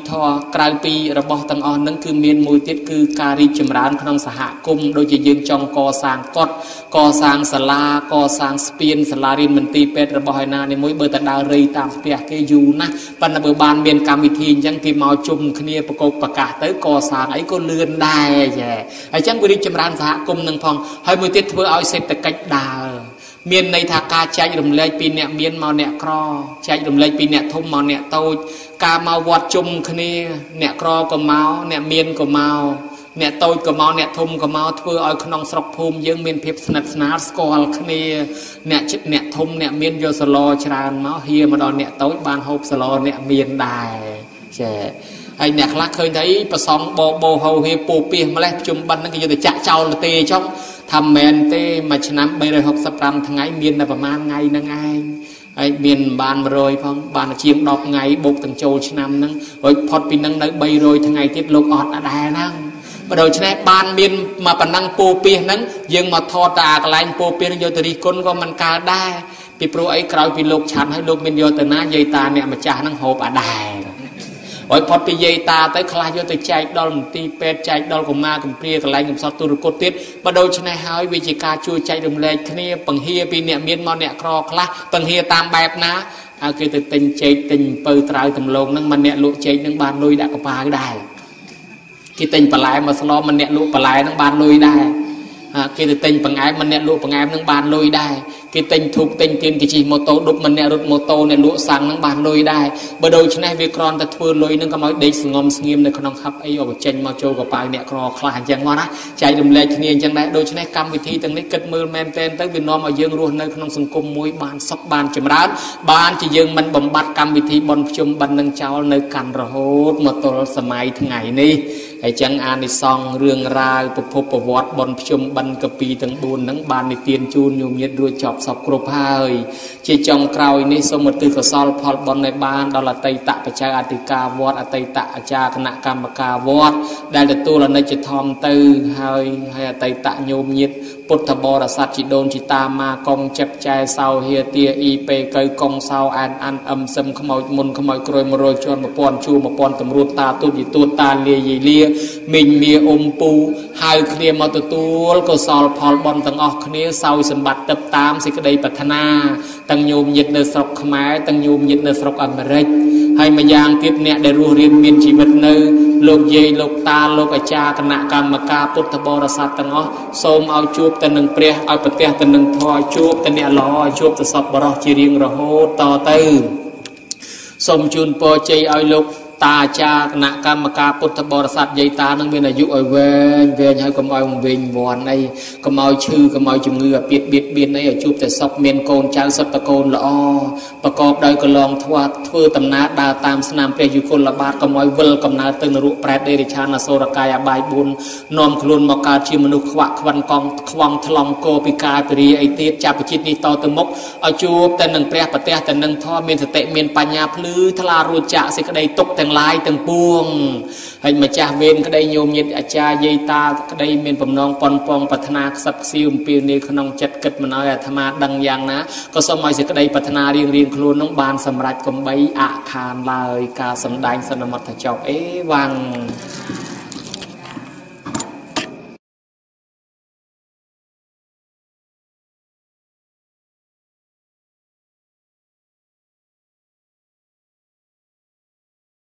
ធរក្រៅពីរបស់ទាំងអស់ហ្នឹងគឺមានមួយទៀតគឺការរីកចម្រើនក្នុងសហគមន៍ដូចជាយើងចង់កសាងកុដិកសាងសាលាកសាងស្ពានសាលារៀនមន្ទីរពេទ្យរបស់ឯណានេះមួយបើតដើររៃតាមផ្ទះគេយូរណាស់ប៉ុន្តែបើបានមានកម្មវិធីអញ្ចឹងគេមកជុំគ្នាប្រកបប្រកាសទៅកសាងអីក៏លឿនដែរចាហើយអញ្ចឹងវារីកចម្រើនសហគមន៍នឹងផងហើយមួយទៀតធ្វើឲ្យសេដ្ឋកិច្ចដើរមានន័យថាការចែករំលែកពីអ្នកមានមកអ្នកក្រចែករំលែកពីអ្នកធំមកអ្នកតូចការមកវត្តជុំគ្នាអ្នកក្រក៏មកអ្នកមានក៏មកអ្នកតូចក៏មកអ្នកធំក៏មកធ្វើឲ្យក្នុងស្រុកភូមិយើងមានភាពស្និទ្ធស្នាលស្គាល់គ្នាអ្នកធំអ្នកមានយកសឡច្រើនមកហៀមកដល់អ្នកតូចបានហូបសឡអ្នកមានដែរចាហើយអ្នកខ្លះឃើញថាប្រសំបោហោហេពោពីម្លេះជុំបិណ្ឌហ្នឹងគេយកទៅចាក់ចោលទៅទេចុះថាមែនទេមួយឆ្នាំ365ថ្ងៃមានតែប្រហែលថ្ងៃហ្នឹងឯងហើយមានបាន100ផងបានជាង10ថ្ងៃបូកទាំងចូលឆ្នាំហ្នឹងរួចផុតពីហ្នឹងនៅ300ថ្ងៃទៀតលោកអត់ដែរហ្នឹងបើដូច្នេះបានមានមកប៉ុណ្ណឹងពោពីហ្នឹងយើងមកថតតែកន្លែងពោពីហ្នឹងយកទៅរិះគន់ក៏មិនកើតដែរពីព្រោះអីក្រោយពីលោកឆាន់ហើយលោកមានយកទៅណាយាយតាអ្នកម្ចាស់ហ្នឹងហូបដែរហើយផុតពីយាយតាទៅខ្លះយកទៅចែកដល់មន្ទីរពេទ្យចែកដល់កុមារកំព្រាកន្លែងកំសត់ទូរគតទៀតបើដូច្នេះហើយវាជាការជួយចែករំលែកគ្នាបង្ហាពីអ្នកមានមកអ្នកក្រខ្លះបង្ហាតាមបែបណាឲ្យគេទៅទិញចេកទិញអំពៅត្រាវទំលងហ្នឹងមិនអ្នកលក់ចេកហ្នឹងបានលុយដាក់កប៉ាល់ដែរគេទិញបន្លែមកស្លមិនអ្នកលក់បន្លែហ្នឹងបានលុយដែរគេទៅទិញបង្អែមមិនអ្នកលក់បង្អែមហ្នឹងបានលុយដែរគេទិញធូបទិញទៀនគេជិះម៉ូតូដប់មិនអ្នករត់ម៉ូតូអ្នកលក់សាំងហ្នឹងបានលុយដែរបើដូច្នេះវាគ្រាន់តែធ្វើលុយហ្នឹងក៏មកដេកស្ងំស្ងៀមនៅក្នុងហឹបអីឲ្យចេញមកចូលកប៉ាល់អ្នកក្រខ្លះអញ្ចឹងមកណាចែករំលែកគ្នាអញ្ចឹងដែរដូច្នេះកម្មវិធីទាំងនេះគិតមើលមែនទែនទៅវានាំឲ្យយើងរស់នៅក្នុងសង្គមមួយបានសុខបានចម្រើនបានជាយើងមិនបំបត្តិកម្មវិធីបុណ្យភ្ជុំបិណ្ឌនឹងចោលនៅកាន់រហូតមកទល់សម័យថ្ងៃនេះហើយចឹងអានិសង្ឃរឿងរ៉ាវប្រភពប្រវត្តិបុណ្យភ្ជុំបិណ្ឌកពីទាំង4ហ្នឹងបាននិទានជូនញោមញាតិរួចចប់សពគ្រប់ហើយជាចុងក្រោយនេះសូមឧទ្ទិសកុសលផលបុណ្យឲ្យបានដល់អតីតបច្ច័យអធិការវត្តអតីតអាចារ្យគណៈកម្មការវត្តដែលទទួលអនិច្ចធម៌ទៅហើយអតីតញោមញាតិពុទ្ធបរិស័ទជីដូនជីតាម៉ាកុងចិត្តចែសោហៀទាអ៊ីពេកៅកុងសោអានអានអឹមសឹមខ្មោចមុនខ្មោចក្រួយ100ជាន់1000ជួ1000តម្រួតតាទូចទូតតាលាយលាមីងមៀអ៊ុំពូហៅគ្នាមកទទួលកុសលផលបុណ្យទាំងអស់គ្នាសោយសម្បត្តិទៅតាមសេចក្តីប្រាថ្នាទាំងញោមញាតិនៅស្រុកខ្មែរទាំងញោមញាតិនៅស្រុកអាមេរិកហើយម្យ៉ាងទៀតអ្នកដែលរស់រៀនមានជីវិតនៅលោកយាយលោកតាលោកអាចារ្យគណៈកម្មការពុទ្ធបរិស័ទទាំងអស់សូមឲ្យជួបទៅនឹងព្រះឲ្យប្រទះទៅនឹងធម៌ជួបទៅអ្នកល្អឲ្យជួបទៅសពបរោះជារៀងរហូតតទៅសូមជូនពរជ័យឲ្យលោកតាអាចារ្យគណៈកម្មការពុទ្ធបរិស័ទយាយតានឹងមានអាយុឲ្យវែងហើយកុំឲ្យវិញវាន់អីកុំឲ្យឈឺកុំឲ្យជំងឺអាពាតបៀតបៀនអីឲ្យជួបតែសុខមានកូនចៅសុទ្ធតែកូនល្អប្រកបដោយកលងធ្វើដំណើរដើរតាមស្នាមព្រះយុគលបាទកុំឲ្យវិលកំណើតទៅនរកប្រែតដេរិឆានអសូរកាយអបាយ4នាំខ្លួនមកកើតជាមនុស្សខ្វាក់ខ្វិនកងខ្វងថ្លង់គោពិការពរិយអីទៀតចាប់ជាតិនេះតទៅមុខឲ្យជួបតែនឹងព្រះប្រទះតែនឹងធម៌មានសតិមានបញ្ញាភ្លឺថ្លារួចចាក់សេចក្តីទុកទាំងឡាយទាំងពួងហើយម្ចាស់វេនក្តីញោមញាតិអាចារ្យយាយតាក្តីមានបំណងប៉ុនប៉ងប្រាថ្នាខ្សឹបខ្សៀវអំពីនេះក្នុងចិត្តគិតមិនឲ្យអាត្មាដឹងយ៉ាងណាក៏សូមឲ្យសេចក្តីប្រាថ្នារៀងខ្លួននោះបានសម្រេចកំបីអខានឡើយការសម្ដែងសន្មតចប់អេវ៉ាំង